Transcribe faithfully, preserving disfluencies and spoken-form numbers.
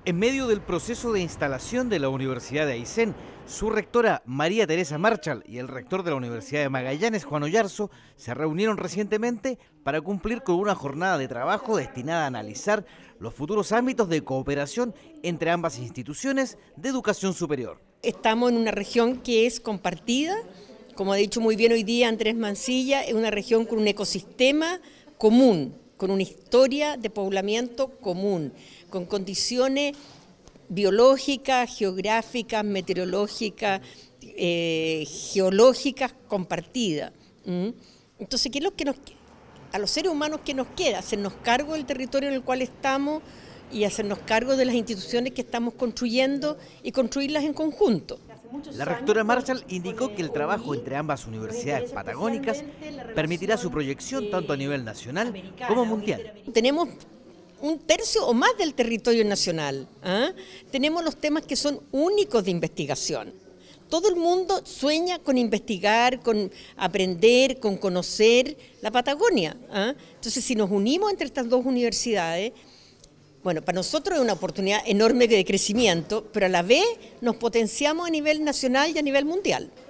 En medio del proceso de instalación de la Universidad de Aysén, su rectora María Teresa Marchal y el rector de la Universidad de Magallanes, Juan Oyarzo, se reunieron recientemente para cumplir con una jornada de trabajo destinada a analizar los futuros ámbitos de cooperación entre ambas instituciones de educación superior. Estamos en una región que es compartida, como ha dicho muy bien hoy día Andrés Mancilla, es una región con un ecosistema común, con una historia de poblamiento común, con condiciones biológicas, geográficas, meteorológicas, eh, geológicas compartidas. ¿Mm? Entonces, ¿qué es lo que nos a los seres humanos qué nos queda? Hacernos cargo del territorio en el cual estamos y hacernos cargo de las instituciones que estamos construyendo y construirlas en conjunto. La rectora Marchal indicó que el trabajo entre ambas universidades patagónicas permitirá su proyección tanto a nivel nacional como mundial. Tenemos un tercio o más del territorio nacional. ¿eh? Tenemos los temas que son únicos de investigación. Todo el mundo sueña con investigar, con aprender, con conocer la Patagonia. ¿eh? Entonces, si nos unimos entre estas dos universidades, bueno, para nosotros es una oportunidad enorme de crecimiento, pero a la vez nos potenciamos a nivel nacional y a nivel mundial.